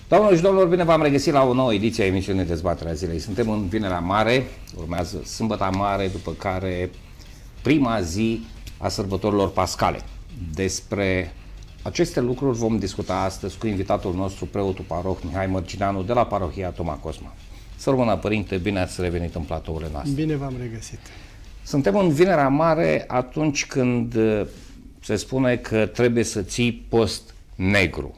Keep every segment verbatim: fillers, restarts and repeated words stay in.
Doamnelor și domnilor, bine v-am regăsit la o nouă ediție a emisiunii Dezbaterea Zilei. Suntem în Vinerea Mare, urmează Sâmbăta Mare, după care prima zi a sărbătorilor pascale. Despre aceste lucruri vom discuta astăzi cu invitatul nostru, preotul paroh Mihai Mărgineanu, de la parohia Toma Cosma. Să rămână, părinte, bine ați revenit în platourile noastre. Bine v-am regăsit. Suntem în Vinerea Mare atunci când se spune că trebuie să ții post negru.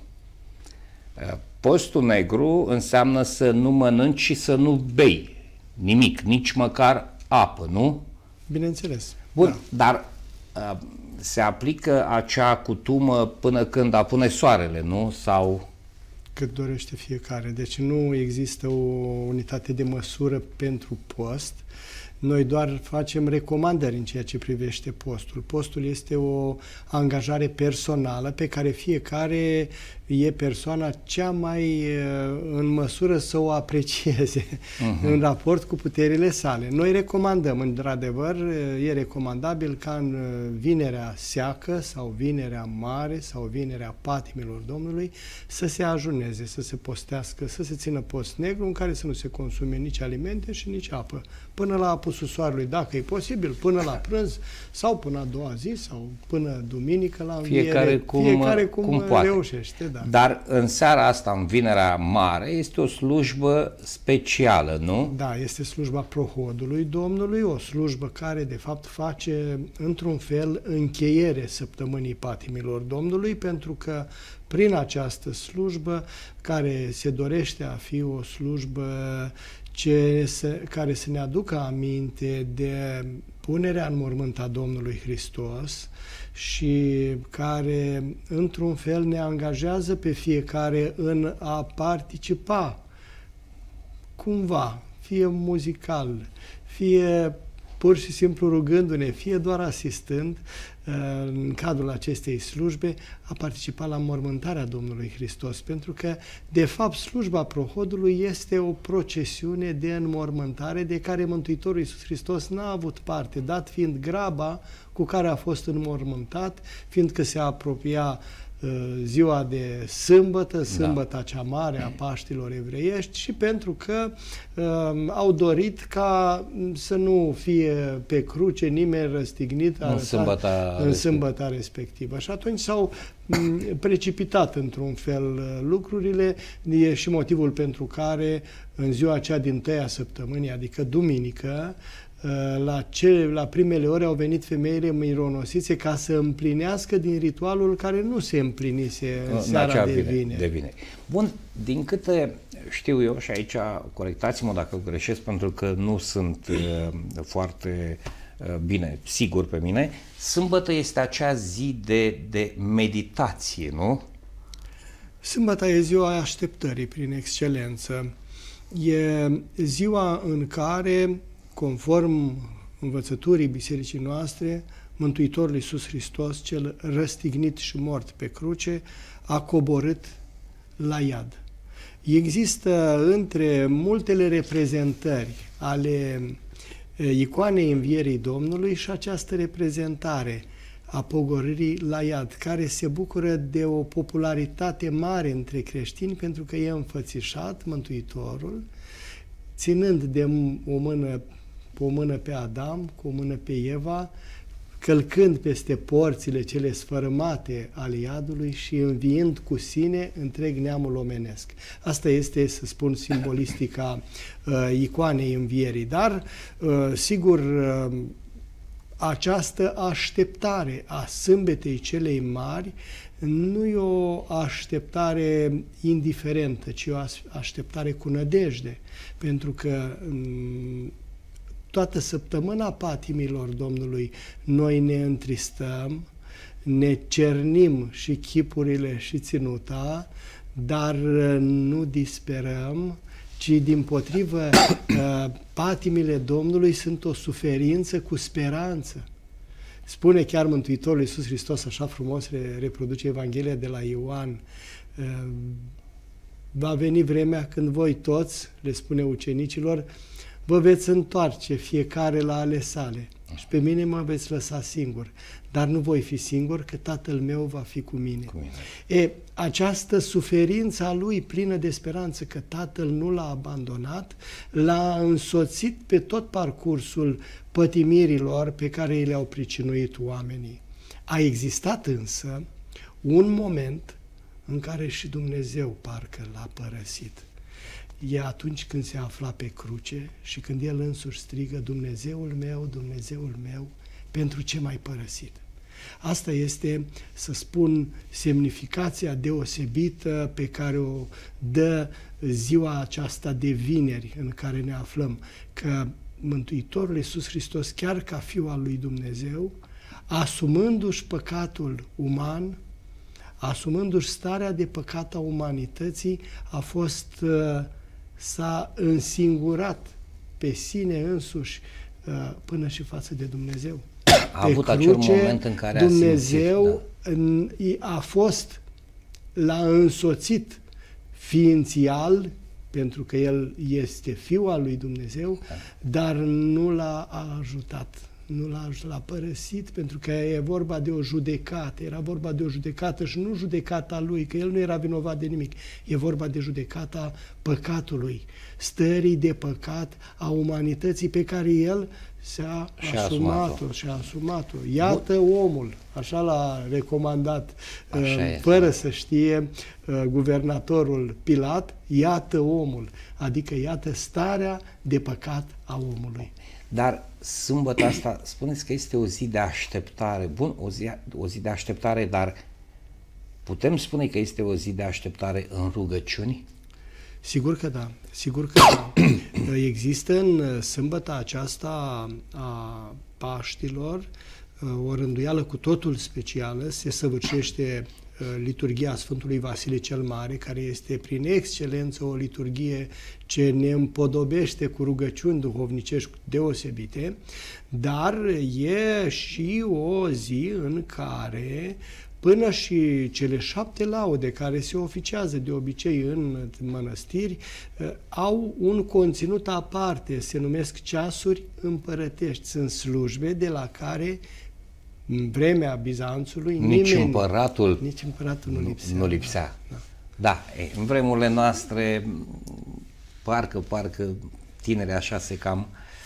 Postul negru înseamnă să nu mănânci și să nu bei nimic, nici măcar apă, nu? Bineînțeles. Bun, da. Dar uh, se aplică acea cutumă până când apune soarele, nu? Sau... Cât dorește fiecare. Deci nu există o unitate de măsură pentru post. Noi doar facem recomandări în ceea ce privește postul. Postul este o angajare personală pe care fiecare e persoana cea mai în măsură să o aprecieze uh-huh. în raport cu puterile sale. Noi recomandăm, într-adevăr, e recomandabil ca în vinerea seacă sau vinerea mare sau vinerea patimilor Domnului să se ajuneze, să se postească, să se țină post negru în care să nu se consume nici alimente și nici apă. Până la apusul soarelui, dacă e posibil, până la prânz sau până a doua zi sau până duminică la înviere. Fiecare cum, Fiecare cum, cum poate. reușește, da. Dar în seara asta, în Vinerea Mare, este o slujbă specială, nu? Da, este slujba prohodului Domnului, o slujbă care, de fapt, face, într-un fel, încheiere săptămânii patimilor Domnului, pentru că prin această slujbă, care se dorește a fi o slujbă ce se, care să ne aducă aminte de punerea în mormânt a Domnului Hristos și care, într-un fel, ne angajează pe fiecare în a participa cumva, fie muzical, fie pur și simplu rugându-ne, fie doar asistând în cadrul acestei slujbe, a participat la mormântarea Domnului Hristos. Pentru că, de fapt, slujba prohodului este o procesiune de înmormântare de care Mântuitorul Iisus Hristos n-a avut parte, dat fiind graba cu care a fost înmormântat, fiindcă se apropia ziua de sâmbătă, sâmbăta da. cea mare a Paștilor evreiești și pentru că uh, au dorit ca să nu fie pe cruce nimeni răstignit în sâmbăta, în sâmbăta respectivă. Și atunci s-au precipitat într-un fel lucrurile, e și motivul pentru care în ziua aceea din tăia săptămânii, adică duminică, La, cele, la primele ore au venit femeile mironosițe ca să împlinească din ritualul care nu se împlinise în seara de vineri. de vineri. Bun, din câte știu eu, și aici corectați-mă dacă greșesc, pentru că nu sunt uh, foarte uh, bine sigur pe mine, sâmbătă este acea zi de, de meditație, nu? Sâmbăta e ziua așteptării prin excelență. E ziua în care, conform învățăturii bisericii noastre, Mântuitorul Iisus Hristos, cel răstignit și mort pe cruce, a coborât la iad. Există între multele reprezentări ale icoanei învierii Domnului și această reprezentare a pogorârii la iad, care se bucură de o popularitate mare între creștini, pentru că e înfățișat Mântuitorul, ținând de o mână cu o mână pe Adam, cu o mână pe Eva, călcând peste porțile cele sfărâmate ale iadului și înviind cu sine întreg neamul omenesc. Asta este, să spun, simbolistica uh, icoanei învierii. Dar, uh, sigur, uh, această așteptare a sâmbetei celei mari nu e o așteptare indiferentă, ci o așteptare cu nădejde, pentru că um, toată săptămâna patimilor Domnului noi ne întristăm, ne cernim și chipurile și ținuta, dar nu disperăm, ci dimpotrivă patimile Domnului sunt o suferință cu speranță. Spune chiar Mântuitorul Iisus Hristos, așa frumos reproduce Evanghelia de la Ioan, va veni vremea când voi toți, le spune ucenicilor, vă veți întoarce fiecare la ale sale. și pe mine mă veți lăsa singur. Dar nu voi fi singur, că Tatăl meu va fi cu mine. Cu mine. E, această suferință a lui, plină de speranță că Tatăl nu l-a abandonat, l-a însoțit pe tot parcursul pătimirilor pe care i le-au pricinuit oamenii. A existat însă un moment în care și Dumnezeu parcă l-a părăsit. E atunci când se afla pe cruce și când El însuși strigă: Dumnezeul meu, Dumnezeul meu, pentru ce m-ai părăsit? Asta este, să spun, semnificația deosebită pe care o dă ziua aceasta de vineri în care ne aflăm, că Mântuitorul Iisus Hristos, chiar ca Fiul al lui Dumnezeu, asumându-și păcatul uman, asumându-și starea de păcat a umanității, a fost, s-a însingurat pe sine însuși până și față de Dumnezeu. A avut acel moment în care Dumnezeu a simțit, da. a fost, l-a însoțit ființial, pentru că El este Fiul al lui Dumnezeu, da. Dar nu l-a ajutat. Nu l-a, l-a părăsit, pentru că e vorba de o judecată, era vorba de o judecată și nu judecata lui, că el nu era vinovat de nimic, e vorba de judecata păcatului, stării de păcat a umanității pe care el și-a asumat-o, și-a asumat-o. Iată Bun. omul, așa l-a recomandat, așa uh, fără să știe uh, guvernatorul Pilat, iată omul, adică iată starea de păcat a omului. Dar sâmbătă asta, spuneți că este o zi de așteptare. Bun, o zi, o zi de așteptare, dar putem spune că este o zi de așteptare în rugăciuni? Sigur că da, sigur că da. Există în sâmbăta aceasta a Paștilor o rânduială cu totul specială, se săvârșește liturghia Sfântului Vasile cel Mare, care este prin excelență o liturghie ce ne împodobește cu rugăciuni duhovnicești deosebite, dar e și o zi în care până și cele șapte laude care se oficiază de obicei în mănăstiri au un conținut aparte, se numesc ceasuri împărătești, sunt slujbe de la care în vremea Bizanțului nici nimeni, împăratul, nici împăratul nu lipsea. Nu lipsea. Da, da. da. În vremurile noastre parcă, parcă tinerii așa se cam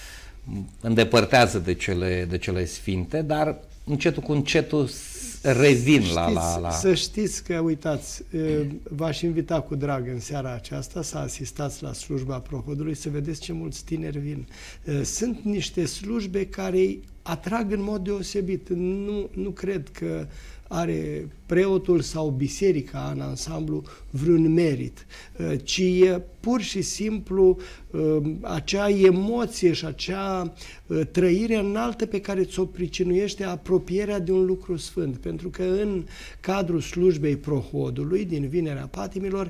îndepărtează de cele, de cele sfinte, dar încetul cu încetul revin știți, la, la, la... Să știți că, uitați, v-aș invita cu drag în seara aceasta să asistați la slujba Prohodului, să vedeți ce mulți tineri vin. Sunt niște slujbe care îi atrag în mod deosebit. Nu, nu cred că are preotul sau biserica în ansamblu vreun merit, ci e pur și simplu acea emoție și acea trăire înaltă pe care ți-o pricinuiește apropierea de un lucru sfânt. Pentru că în cadrul slujbei Prohodului, din Vinerea Patimilor,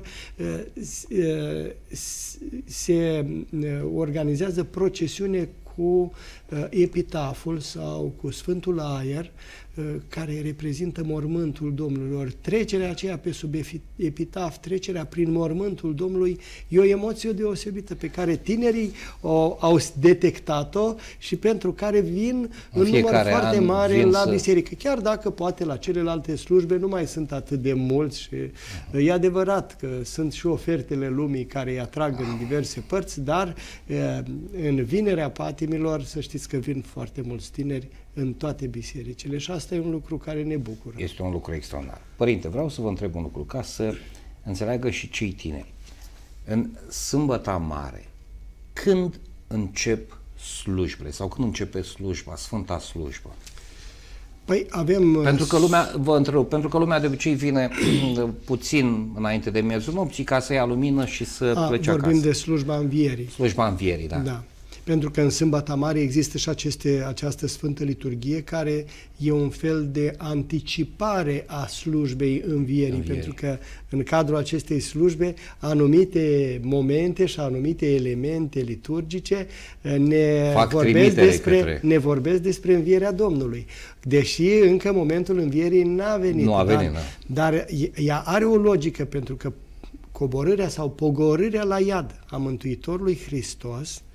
se organizează procesiune cu epitaful sau cu Sfântul Aer, care reprezintă mormântul Domnului. Trecerea aceea pe sub epitaf, trecerea prin mormântul Domnului, e o emoție deosebită pe care tinerii o, au detectat-o și pentru care vin în, în număr foarte mare la să... biserică. Chiar dacă poate la celelalte slujbe nu mai sunt atât de mulți și uh-huh. e adevărat că sunt și ofertele lumii care îi atrag în diverse părți, dar în Vinerea Patimilor să știți că vin foarte mulți tineri în toate bisericile și asta e un lucru care ne bucură. Este un lucru extraordinar. Părinte, vreau să vă întreb un lucru, ca să înțeleagă și cei tineri. În Sâmbăta Mare, când încep slujbele sau când începe slujba, Sfânta Slujbă? Păi avem... Pentru că lumea, vă întreb, pentru că lumea de obicei vine puțin înainte de miezul nopții ca să ia lumină și să A, plece acasă. Vorbim de slujba Învierii. Slujba Învierii, da. Da. Pentru că în Sâmbăta Mare există și aceste, această Sfântă Liturghie care e un fel de anticipare a slujbei Învierii, Învierii. Pentru că în cadrul acestei slujbe anumite momente și anumite elemente liturgice ne vorbesc, despre, către... ne vorbesc despre Învierea Domnului. Deși încă momentul Învierii n-a venit. Nu a venit, dar, dar ea are o logică, pentru că coborârea sau pogorârea la iad a Mântuitorului Hristos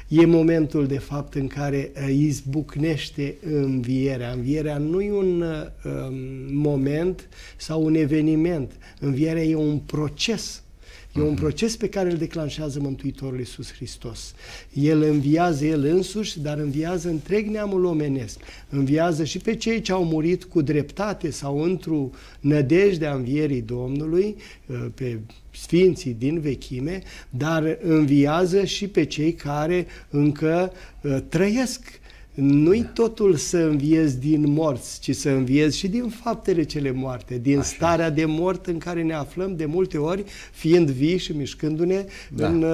E momentul, de fapt, în care izbucnește învierea. Învierea nu e un um, moment sau un eveniment. Învierea e un proces. E un proces pe care îl declanșează Mântuitorul Iisus Hristos. El înviază El însuși, dar înviază întreg neamul omenesc. Înviază și pe cei ce au murit cu dreptate sau într-o nădejdea învierii Domnului, pe sfinții din vechime, dar înviază și pe cei care încă trăiesc. Nu-i totul să înviezi din morți, ci să înviezi și din faptele cele moarte, din Așa. starea de mort în care ne aflăm de multe ori, fiind vii și mișcându-ne da. în,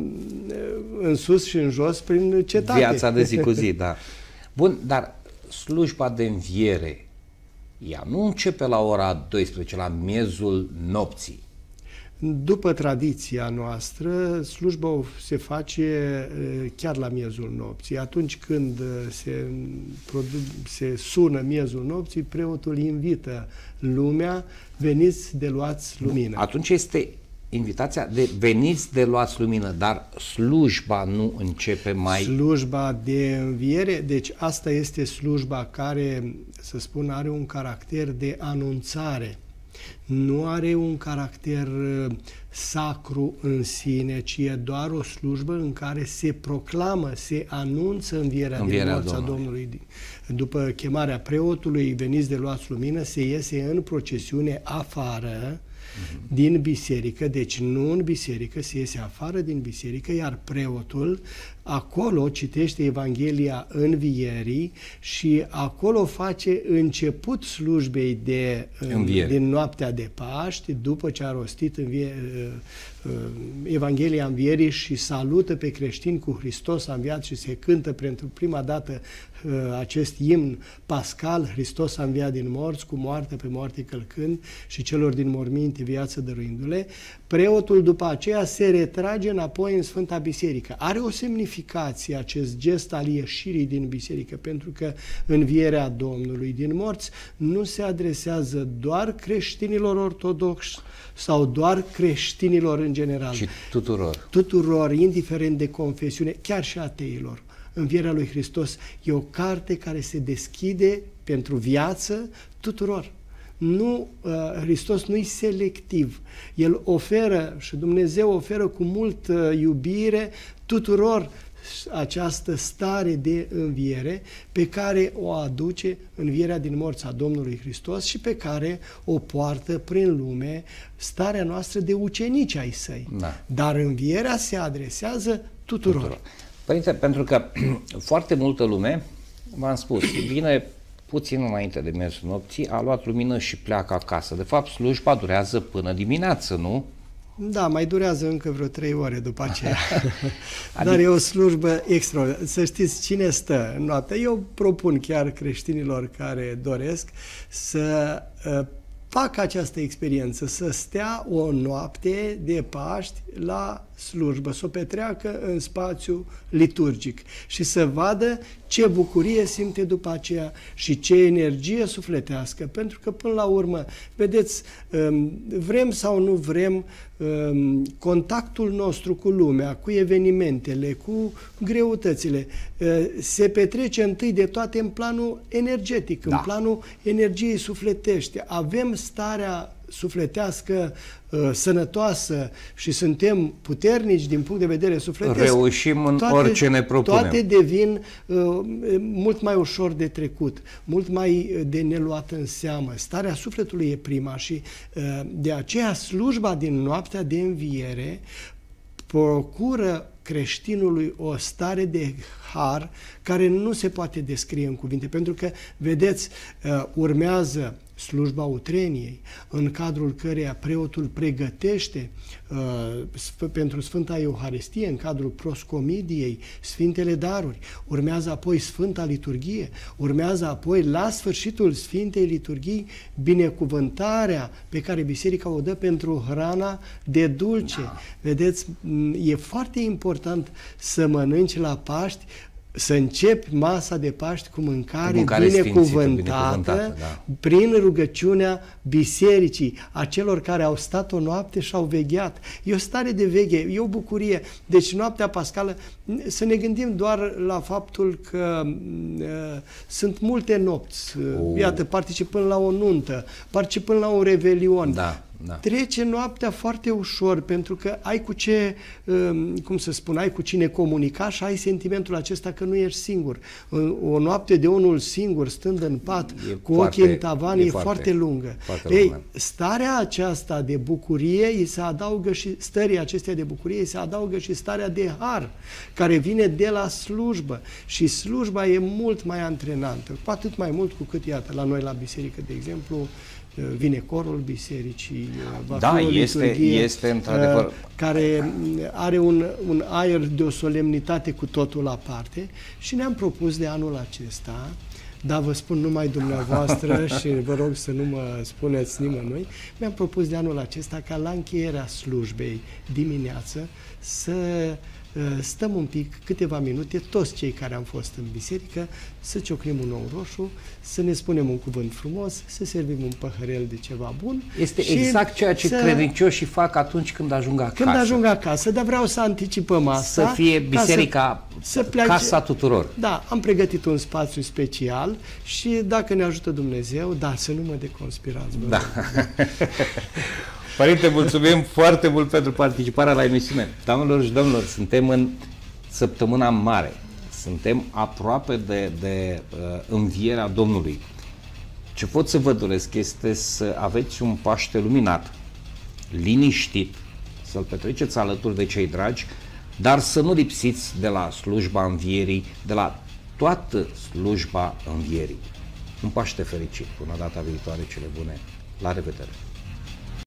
în sus și în jos prin cetate. Viața de zi cu zi, da. Bun, dar slujba de înviere, ea nu începe la ora douăsprezece, la miezul nopții. După tradiția noastră, slujba se face chiar la miezul nopții. Atunci când se, se sună miezul nopții, preotul invită lumea, veniți de luați lumină. Atunci este invitația de veniți de luați lumină, dar slujba nu începe mai... Slujba de înviere, deci asta este slujba care, să spun, are un caracter de anunțare. Nu are un caracter sacru în sine, ci e doar o slujbă în care se proclamă, se anunță învierea, învierea din morți a Domnului. După chemarea preotului, veniți de luați lumină, se iese în procesiune afară din biserică, deci nu în biserică, se iese afară din biserică, iar preotul acolo citește Evanghelia Învierii și acolo face început slujbei de, din noaptea de Paști, după ce a rostit învie, Evanghelia Învierii și salută pe creștini cu Hristos a înviat și se cântă pentru prima dată acest imn pascal, Hristos a înviat din morți, cu moarte pe moarte călcând și celor din morminte viață dăruindu-le. Preotul după aceea se retrage înapoi în Sfânta Biserică. Are o semnificație acest gest al ieșirii din biserică, pentru că învierea Domnului din morți nu se adresează doar creștinilor ortodoxi sau doar creștinilor în general. Și tuturor. Tuturor, indiferent de confesiune, chiar și ateilor. Învierea lui Hristos e o carte care se deschide pentru viață tuturor. Nu, uh, Hristos nu-i selectiv. El oferă și Dumnezeu oferă cu mult uh, iubire tuturor această stare de înviere pe care o aduce învierea din morți a Domnului Hristos și pe care o poartă prin lume starea noastră de ucenici ai săi. Da. Dar învierea se adresează tuturor. tuturor. Părinte, pentru că foarte multă lume, v-am spus, vine puțin înainte de mersul nopții, a luat lumină și pleacă acasă. De fapt, slujba durează până dimineață, nu? Da, mai durează încă vreo trei ore după aceea. Adică... Dar e o slujbă extraordinară. Să știți cine stă în noapte. Eu propun chiar creștinilor care doresc să uh, facă această experiență, să stea o noapte de Paști la slujbă, să o petreacă în spațiu liturgic și să vadă ce bucurie simte după aceea și ce energie sufletească, pentru că până la urmă, vedeți, vrem sau nu vrem, contactul nostru cu lumea, cu evenimentele, cu greutățile, se petrece întâi de toate în planul energetic, da. în planul energiei sufletești. Avem starea sufletească uh, sănătoasă și suntem puternici din punct de vedere sufletesc, reușim în toate, orice ne propunem. Toate devin uh, mult mai ușor de trecut, mult mai de neluat în seamă. Starea sufletului e prima și uh, de aceea slujba din noaptea de înviere procură creștinului o stare de har care nu se poate descrie în cuvinte, pentru că, vedeți, uh, urmează slujba utreniei, în cadrul căreia preotul pregătește uh, pentru Sfânta Euharistie, în cadrul proscomidiei, Sfintele Daruri. Urmează apoi Sfânta Liturghie, urmează apoi, la sfârșitul Sfintei Liturghii, binecuvântarea pe care Biserica o dă pentru hrana de dulce. Da. Vedeți, e foarte important să mănânci la Paști să începi masa de Paști cu mâncare, mâncare binecuvântată, binecuvântată da. prin rugăciunea bisericii, a celor care au stat o noapte și au vegheat. E o stare de veghe, e o bucurie. Deci noaptea pascală, să ne gândim doar la faptul că uh, sunt multe nopți, uh, iată, participând la o nuntă, participând la un revelion. Da. Da. Trece noaptea foarte ușor, pentru că ai cu ce, cum să spun, ai cu cine comunica și ai sentimentul acesta că nu ești singur. O noapte de unul singur, stând în pat, e cu foarte, ochii în tavan, e, e foarte, foarte lungă. Foarte Ei, starea aceasta de bucurie, îi se adaugă și stării acestea de bucurie, îi se adaugă și starea de har, care vine de la slujbă. Și slujba e mult mai antrenantă, cu atât mai mult cu cât, iată, la noi la biserică, de exemplu, vine corul bisericii, va da, fi o este, este într-adevăr care are un, un aer de o solemnitate cu totul aparte și ne-am propus de anul acesta, dar vă spun numai dumneavoastră și vă rog să nu mă spuneți nimănui, mi-am propus de anul acesta ca la încheierea slujbei dimineață să stăm un pic, câteva minute, toți cei care am fost în biserică, să ciocnim un ou roșu, să ne spunem un cuvânt frumos, să servim un păhărel de ceva bun. Este exact ceea ce să... credincioșii fac atunci când ajung acasă. Când ajung acasă, dar vreau să anticipăm asta. Să fie biserica, să, să plece... casa tuturor. Da, am pregătit un spațiu special și dacă ne ajută Dumnezeu, da, să nu mă deconspirați. Da. Părinte, mulțumim foarte mult pentru participarea la emisiune. Doamnelor și domnilor, suntem în săptămâna mare. Suntem aproape de, de uh, învierea Domnului. Ce pot să vă doresc este să aveți un Paște luminat, liniștit, să-l petreceți alături de cei dragi, dar să nu lipsiți de la slujba învierii, de la toată slujba învierii. Un Paște fericit. Până data viitoare, cele bune. La revedere!